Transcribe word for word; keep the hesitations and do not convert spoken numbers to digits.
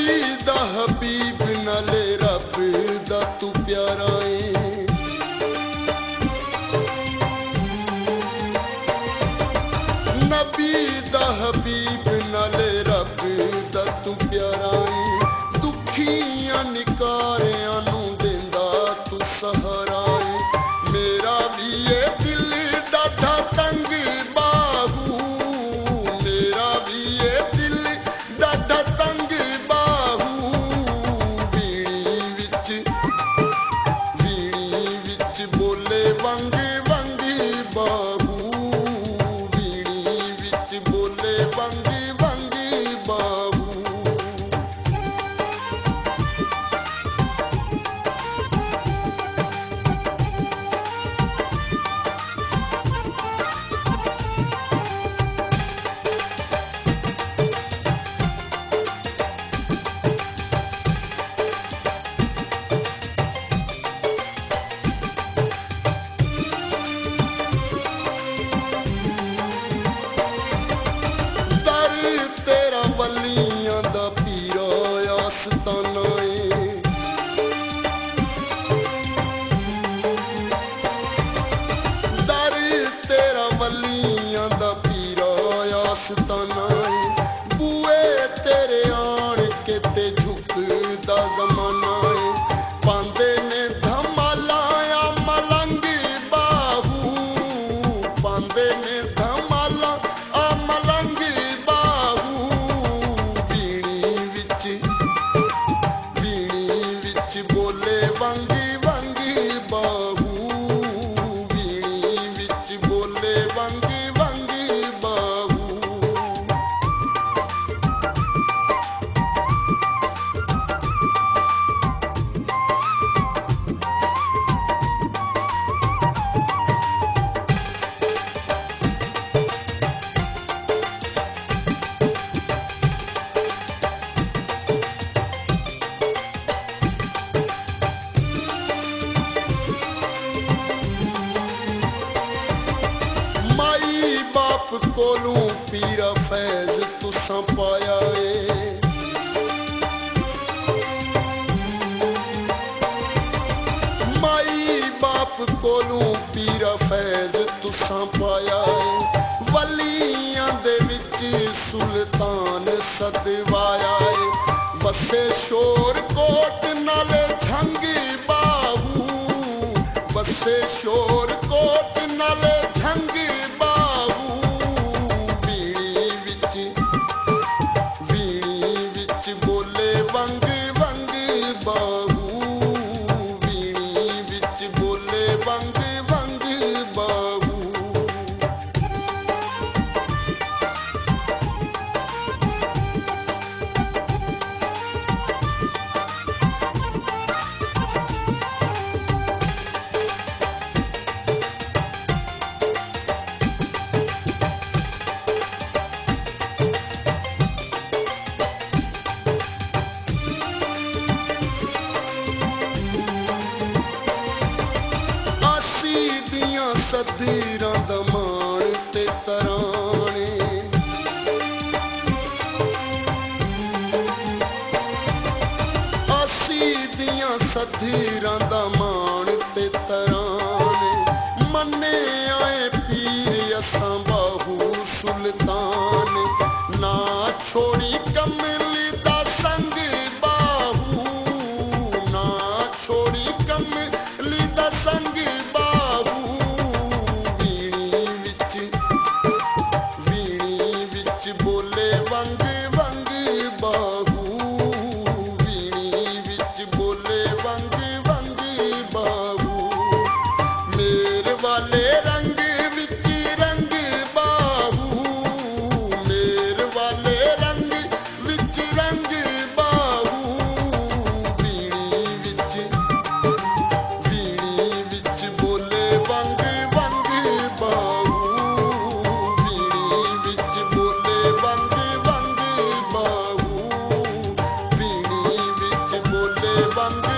दा हबीब नाले रब दा तू प्यारा है। नबी दा हबीब नाले रब दा तू प्यारा है। दुखियां निकारियां नू देंदा तू सहारा है। मेरा भी ये दिल डाढा तंग बाहू, मेरा भी ये दिल डाढा तंग बाहू। वीणी विच वीणी विच बोले वंग वंग बाहू, वीणी विच बोले वंग वंग बाहू। वलियां दा पीरा आस्ताना है। दर तेरा वलियां दा पीरा आस्ताना है। बूए तेरे आन के ते झुकदा जमाना है। पांदे ने धमाला आ मलंग बाहू, पांदे ने धमाला आ मलंग बोले वंग वंग बाहू, वीणी विच बोले वंग वंग बाहू। माई बाप कोलू पीरा फैज तुसां पाया है। माई बाप कोलू पीरा फैज तुसां पाया है। वलियां दे विच सुल्तान सदवाया है। वसे शोर कोट नाले झंग बाहू, वसे शोर कोट नाले झंग बाहू। वीणी विच वीणी विच बोले वंग वंग बाहू, वीणी विच बोले वंग वंग बाहू। सदीरां दा मान ते तराने, अस्सी दियां सदीरां दा मान ते तराने। मन्ने आए पीर असां बाहू सुल्तान, ना छोड़ी कमली दा संग बाहू, ना छोड़ी कमली दा संग बाहू। बोले वंग वंग बाहू, वीणी विच बोले वंग वंग बाहू। मेर वाले रंग विच रंग बाहू, मेर वाले रंग विच रंग बाहू। वीणी विच वीणी विच बोले वंग वंग बाहू, वीणी विच बोले वंग वंग बाहू, वीणी विच बोले वंग